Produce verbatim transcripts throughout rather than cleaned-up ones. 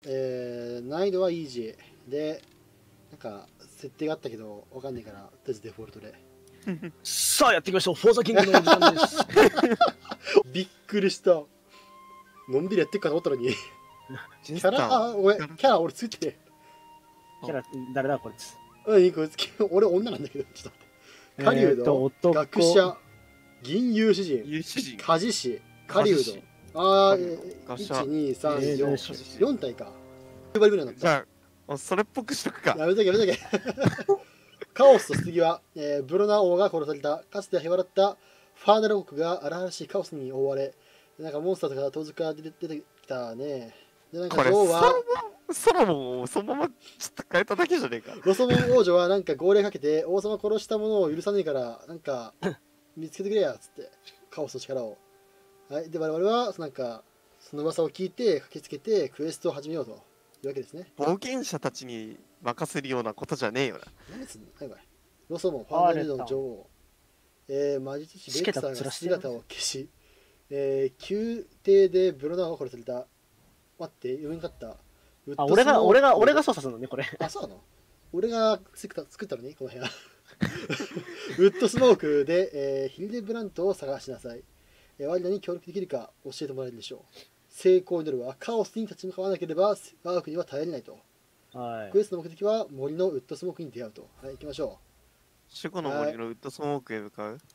えー、難易度はイージーで、なんか設定があったけどわかんないから、とりあえずデフォルトで。 さあやっていきましょう。フォーザキングのお時間です。 びっくりした。のんびりやってっかと思ったのに。キャラ、あ、おい、キャラ俺ついてね。 キャラ誰だこいつ。 うん、いいこいつ。俺女なんだけど、ちょっと待って。狩人、学者、銀融詩人、鍛冶師、狩人。あー、いち、に、さん、よん、よん体か。きゅう割ぐらいになった。 じゃあ、それっぽくしとくか。 やめとけ、やめとけ。カオスと杉は、えー、ブロナ王が殺された。かつてへばらったファーナル国が荒々しいカオスに覆われ、なんかモンスターとか盗賊が出てきたね。で、なんか女王は、 ソロモンをそのままちょっと変えただけじゃねえか。 ロソモン王女はなんか号令かけて、王様殺した者を許さねえから、なんか見つけてくれやっつって、カオスの力を。はい、で、我々は、なんか、その噂を聞いて、駆けつけて、クエストを始めようというわけですね。 冒険者たちに任せるようなことじゃねえよな。 何すんのはいはい。ロソモン、ファーナルドの女王、えー、魔術師ベクサーが姿を消し、えー、宮廷でブロナーが殺された。待って、読めんかった。 あ、俺が、俺が、俺が操作するのね、これ。 あ、そうなの俺が作った、作ったのに、この部屋。ウッドスモークで、えー、ヒルデブラントを探しなさい。えー、我らに協力できるか教えてもらえるでしょう。成功になるはカオスに立ち向かわなければ、我が国は耐えれないと。はい、クエストの目的は森のウッドスモークに出会うと。はい、行きましょう。守護の森のウッドスモークへ向かう。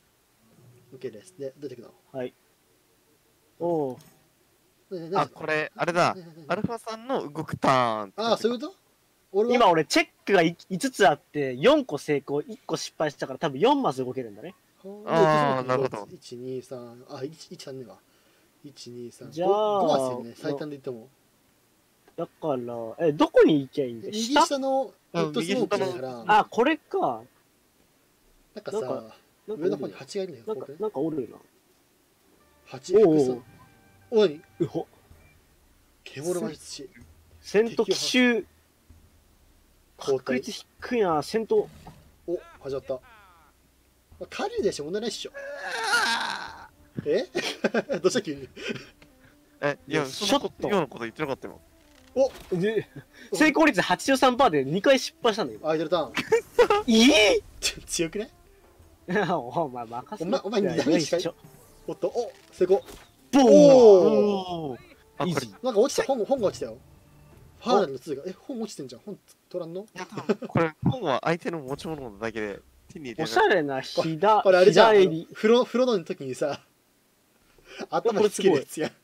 OK です。で、出てくの。 はい。おお。 あ、これ、あれだ。アルファさんの動くターン。 ああ、そういうこと俺今俺チェックがいつつあってよんこ成功いっこ失敗したから多分よんマス動けるんだね。 ああ、なるほど。 いち、に、さん、あ、いち、さんねえわ。いち、に、さん、 じゃあごマスよね、最短で言っても。 だから、え、どこに行けばいいんだよ。 右下のウッドスモークだから。 あ、これか。 なんかさ、上の方に蜂がいるんだよ。 なんかおるな。 蜂複数。おい、 うほ。 獣魔術師。 戦闘奇襲。確率低いな、戦闘。 お、始まった。狩人でしょ、問題ないっしょ。えどうした急に。 え、いや、そのようなこと言ってなかったよ。 おで成功率 はちじゅうさんパーセント でにかい失敗したんだよ。 アイドルターン。 ええ強くねお前任せろ。 お前にダメージしかおっと、お成功。 ボーン。 あ、これなんか落ちた、本本が落ちたよ。ファーナルのつが、え、本落ちてんじゃん。本取らんのこれ、本は相手の持ち物のだけで手に入れる。 おしゃれなひだ、 これあれじゃん。 風呂、風呂の時にさ、頭につけるやつや。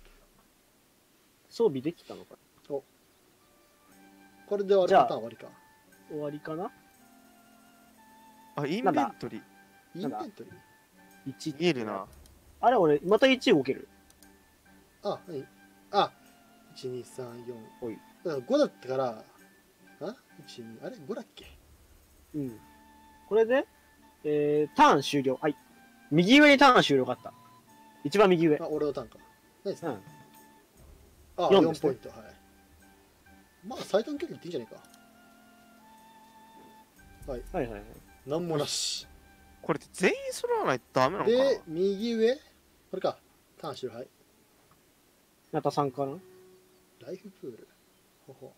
装備できたのか。 お。これで終わるパターン終わりか。 終わりかなあ、インベントリー。 インベントリー ?いち見えるな。 あれ、俺、またいち動ける。 あ、何あ、いち、に、さん、よん。 おい。 ごだったから、あ ?いち、に、あれ ?ご だっけうん。これで、えー、ターン終了。はい。右上にターン終了があった。一番右上。 あ、俺のターンか。何ですか、 うんあ、よんポイント。はい。まあ、最短距離いっていいんじゃないか。はい。 はいはいはい。 なんもなし。 これって全員揃わないとダメなのかな。 で、右上これか。ターン終了。はい。 またさんかなライフプール。ほほ。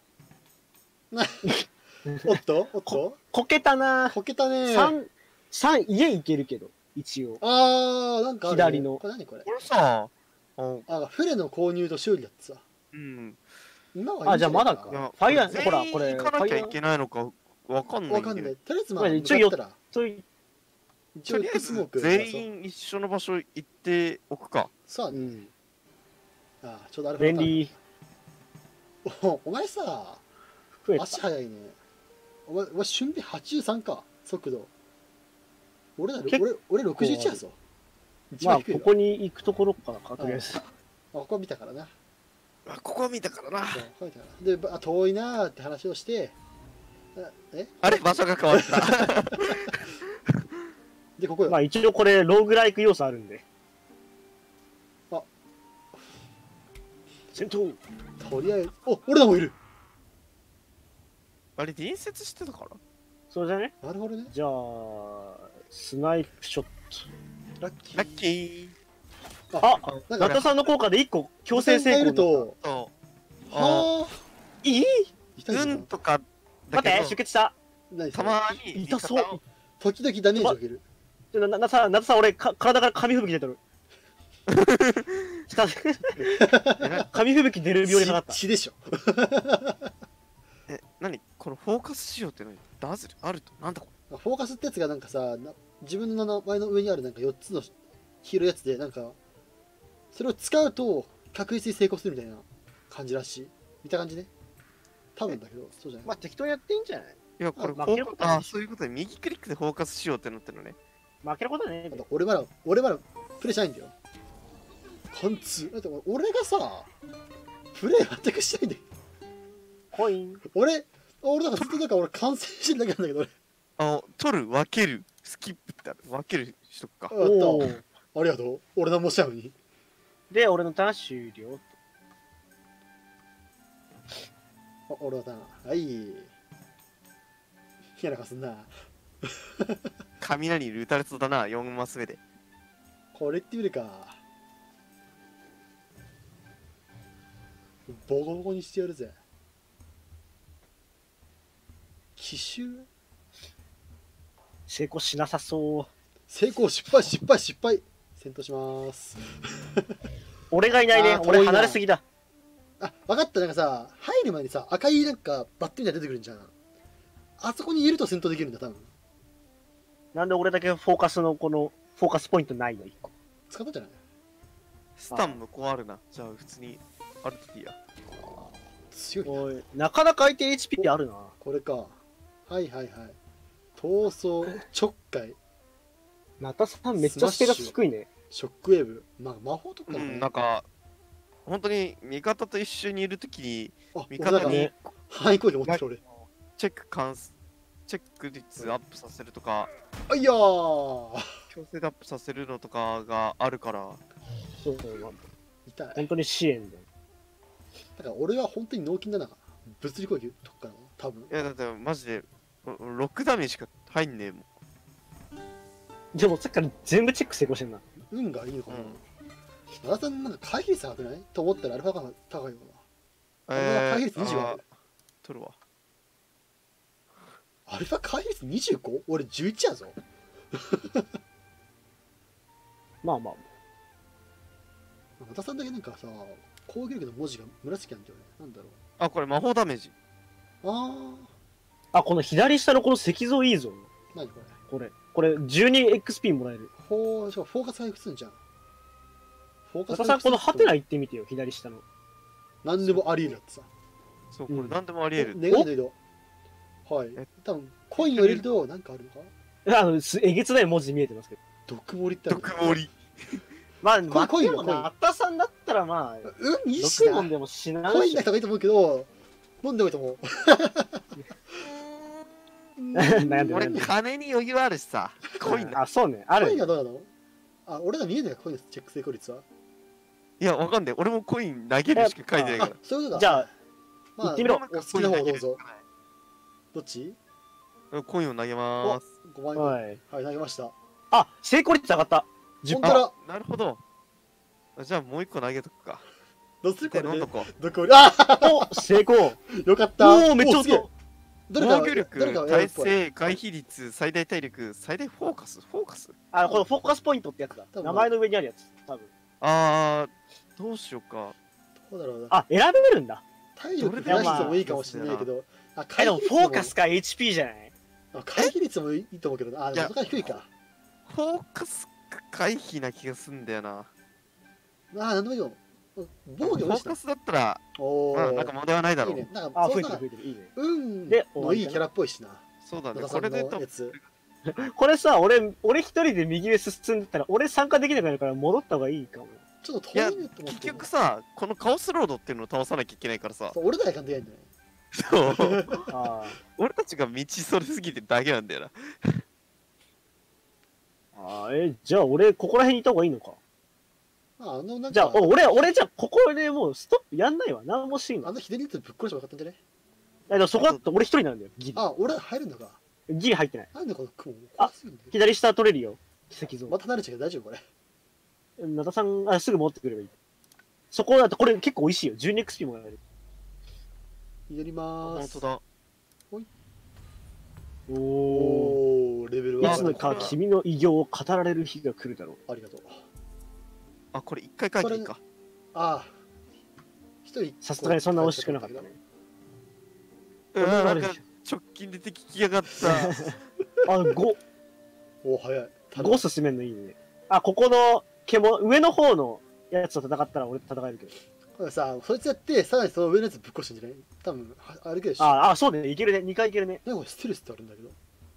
おっとおっとこけたなこけたね三、三、家行けるけど、一応。 あー、なんかある、ね、 左の。 これ何これこれさ、 あ、船の購入と修理だってさ。 うん。 今はいいんあ、じゃあまだか。ファイヤー、ほら、これ。 行かなきゃいけないのかわかんない。 わかんない。とりあえずまあ、 一応よっとい一応とりあえず全員一緒の場所行っておくか。 そうね。うん、あ、ちょうどあれ便利。 お、お前さ、足速いね。お前、お前、俊平はちじゅうさんか、速度。俺だ、俺、俺ろくじゅういちやぞ。 まあ、ここに行くところからか、とりあえず。 あ、ここ見たからな。 あ、ここは見たからな。 で、あ、遠いなーって話をして、 えあれ場所が変わった。 で、ここよ。 まあ、一応これ、ローグライク要素あるんで。 あ。 戦闘とりあえず、お、俺らもいる。 あれ、隣接してたからそうじゃね。 なるほどね。 じゃあ、スナイプショット。ラッキー。 ラッキー。 あ、ナタさんの効果でいっこ強制成功と、 はあ、 たじゃん。 運とかだ待って、 けど出血した。 何それたまに痛そう味方を時々ダメージを受ける。 ちょな、なさ、なさ、俺、か体から紙吹雪出てる。下でえな紙吹雪出る病にかかった。 血でしょ。 え何このフォーカス仕様って何ダズルあるとなんだこフォーカスってやつがなんかさ、な自分の名前の上にあるなんかよっつの黄色いやつで、なんか、それを使うと確実に成功するみたいな感じらしい。見た感じね。多分だけど、そうじゃない。 まあ、適当にやっていいんじゃない？ れいやこれフあォーカ負けることはないあそういうことで右クリックでフォーカスしようってなってるのね。 負けることはねえべあと。俺まだ、俺まだプレイしないんだよ。貫通。だって俺がさ、プレイ全くしないんだよ。 コイン。 俺、俺なんかずっとなんか俺完成してるだけなんだけど、俺。 あ取る分けるスキップってある分けるしとくか。 あおった。ありがとう。俺何もしたのに。 で、俺のターン終了。 あ、俺はな。はい。嫌な顔すんな。 雷に打たれそうだなよんマス目で。 これってみるか。ボコボコにしてやるぜ。奇襲成功しなさそう。 成功、失敗、失敗、失敗。戦闘します。 俺がいないね。 あー遠いな俺離れすぎだ。 あ、分かった。なんかさ、入る前にさ、赤いなんかバッテンみたいなの出てくるんじゃん。あそこにいると戦闘できるんだ、多分。 なんで俺だけフォーカスのこの、フォーカスポイントないの一個。 使ったんじゃないスタン向こうあるな。じゃあ普通にあるといいや。 強いな。 おい、なかなか相手 エイチピー あるな。 これか。はいはいはい。闘争、ちょっかい、 ナタさんめっちゃステータス低いね。 ショックウェーブ。まあ、魔法とかね。 うんなんか本当に味方と一緒にいるときにあ、 味方に俺なんかね、範囲攻撃持ってる俺。 チェック関数チェック率アップさせるとかあいやー強制でアップさせるのとかがあるからそうそう、まあ痛い。 本当に支援だよ。 だから俺は本当に脳筋だな。物理攻撃とかな多分。 いやだってマジでロックダメージしか入んねえもん。 でもさっきから全部チェック成功してんな。 運がいいのかな。 うん奈良さんなんか回避率高くないと思ったらアルファが高いよな。 えー、 回避率にじゅうあある。 取るわ。 アルファ回避率 にじゅうご？ 俺じゅういちやぞ。 まあまあ。 和田さんだけなんかさ、攻撃力の文字が紫なんだよね。なんだろう。 あこれ魔法ダメージ。 ああ、この左下のこの石像いいぞ。 ー、何これ。 これ。これ じゅうにエックスピー もらえる。 フォー、しかもフォーカス回復するんじゃん。フォーカスナタさんこのハテナ行ってみてよ、左下の。 何でもあり得るってさ。 そうこうんれ何でもあり得る。 願いの色。はいえ。 多分コインを入れると何かあるのかあの、すえげつない文字見えてますけど。 毒盛りってある毒盛り。 まあ、 これまあ、でもコインはコインナタさんだったらまあ、 うん、いいしなろくもん。でも死なんしコインな。人がいいと思うけど、飲んでもいいと思う。 悩んでる俺悩んでる。 金に余裕あるしさ。コインだ。 あ、そうね。あるコイン。がどうなのあ、俺ら見えないか、コインのチェック成功率は。 いやわかんない。俺もコイン投げるしか書いてないかあら。、 そういうことだ。 じゃあ、 まあ、 行ってみろお好きな方をどうぞ。どっちコインを投げまーす。 ごまん円。 はい。 はい、投げました。 あ、成功率上がった。じゅっ本当だ。 なるほど。じゃあもう一個投げとくか。 どうするこれねで飲んど。こう。 毒盛り。あお、成功。 よかった。 おお、めっちゃおすげえ音。 どれか、 防御力どれか、 耐性、回避率、最大体力、最大フォーカスフォーカスあ、このフォーカスポイントってやつだ。 多分名前の上にあるやつ。多分。 あー、どうしようか。 どうだろうな。 あ、選べるんだ。 体力増やしてもいいかもしれないけど。あ、 え、でも回避率フォーカスか エイチピー じゃない？ あ回避率もいいと思うけどな。あ、でもそこが低いか。 フォーカス回避な気がすんだよな。 あ、なんでもいいよ。防御フォもしたーカ。スだったら、 おまあ、なんか問題はないだろ。 いういね。なんか、 あ、 そうなんか増えてる増えてる。いいね。 運でのいいキャラっぽいしな。 そうだね。 野田さんのこれでとやつ。 これさ、俺、俺一人で右上進んでたら、俺参加できなくなるから戻った方がいいかも。 ちょっといや遠いねと思っ結て。 局さ、このカオスロードっていうのを倒さなきゃいけないからさ、 そう俺らが関係ないんだよね。 そうあ俺たちが道それすぎてるだけなんだよな。 あ。あーえ、じゃあ俺、ここら辺にいた方がいいのか。 まあ、あの、なんか、 じゃあ、お俺、俺、じゃあ、ここでもうストップやんないわ。何もしていいの。 あの左にぶっ殺せばよかったんじゃねえ、でもそこだと俺一人なんだよ。ギリ。 あ、俺ら入るんだか。 ギリ入ってない。 なんでこの雲あ怖すぎるんだよ。 左下取れるよ。石像。 また離れちゃうけど大丈夫これ。 なたさん、あ、すぐ持ってくればいい。そこだと、これ結構美味しいよ。じゅうにエックスピー もらえる。 やりまーす。 本当だ。 おお。 おー、レベルいはつのか君の偉業を語られる日が来るだろう。 ありがとう。 あ、これ一回書いていいか。 ああ。一人。 さすがにそんな惜しくなかったね。 うわ、なんか直近で敵来やがった。 あ、ご。 お、早い。 ご進めんのいいね。あ、ここの獣、上の方のやつと戦ったら俺と戦えるけど。 これさ、そいつやって、さらにその上のやつぶっ越してんじゃない？多分、あれけど。 ああ、そうね。いけるね。にかいいけるね。 なんかこれステルスってあるんだけど。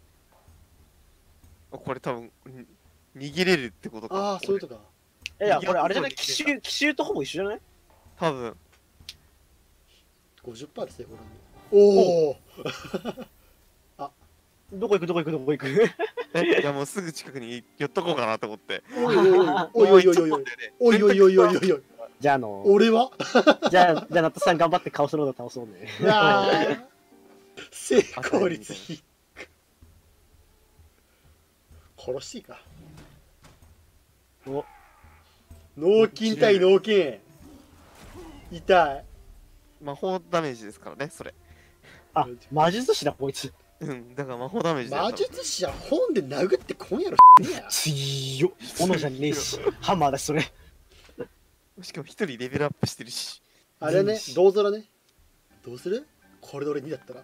これ多分、逃げれるってことか。 ああ、そういうことか。 いや、これあれじゃない？奇襲、奇襲とほぼ一緒じゃない？ 多分。 ごじゅっパーセントですね、これ。おおあ、 どこ行くどこ行くどこ行くえ、いやもうすぐ近くに寄っとこうかなと思って。 おいおいおいおいおいおいおいおいおいおいおいおいおい。 じゃああの、 俺はじゃあ、じゃあ、ナットさん頑張ってカオスロード倒そうね。 いやー成功率低い。殺していいか。 お、 脳筋対脳筋。痛い。 魔法ダメージですからね、それ。 あ、魔術師だ、こいつ。 うん、だから魔法ダメージだよ。 魔術師は本で殴ってこんやろ。 強っ。斧じゃねえし、ハンマーだし、それ。 しかも一人レベルアップしてるし。 あれね、どうぞらね。どうする？これで俺にだったら。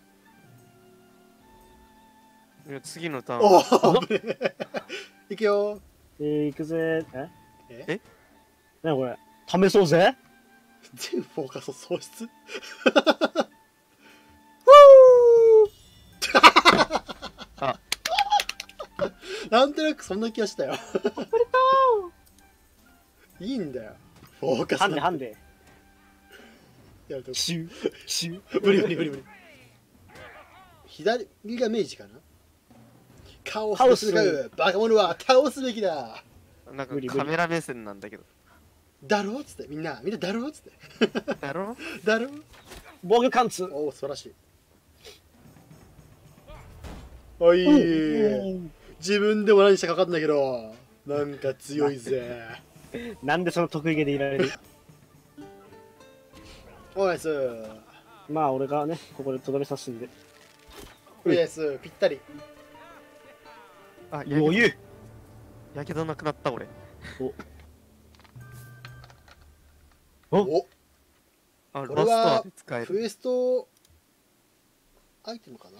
いや次のターン。 おおいくよえー、行くぜ。えええなにこれ試そうぜ。 全フォーカス喪失あなんとなくそんな気がしたよいいんだよフォーカスハンデハンデ。 やると奇襲、奇襲。 無理無理無理無理左が明治かな。カオスするバカ者は倒すべきだ。 なんかカメラ目線なんだけど。 だろっつってみんなみんなだろっつってだろだろ。 防御貫通。 おお素晴らしい。おい自分でも何したか分かんないけどなんか強いぜなんでその得意げでいられる。 おナイスまあ俺がねここでとどめさすんで。 おナイスぴったり。 あ、 余裕。 やけどなくなった俺。 おおあ、 これラストはアで使える。 クエストアイテムかな。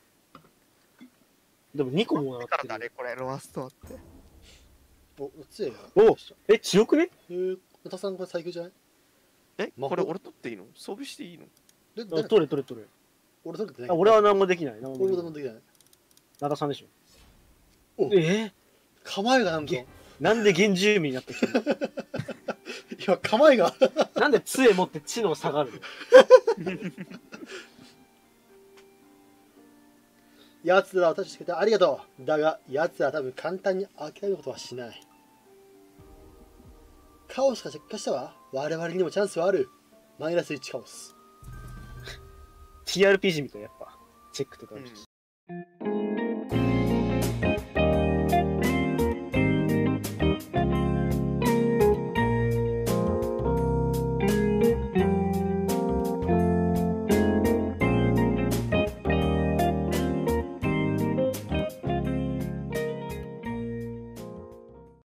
でもにこもらってる。 だからだね、これ、ロアストアって。 お強いよ。 おえ強くね。 えー、またさんこれ最強じゃない。 え、 魔法これ俺取っていいの？装備していいの？ であ取れ取れ取れ。 俺取れてない。 あ俺は何もできない。何も俺できない。 もできない。 ナダさんでしょ。 おえ構えがなんかー、なんで原住民になってきたの。 いや構えがなんで杖持って知能下がるの。 やつらを助けてありがとう。だがやつらは多分簡単に諦めることはしない。カオスが着火したわ。我々にもチャンスはある。マイナスいちカオス。 ティーアールピージー みたいなやっぱチェックとかあるし、 うん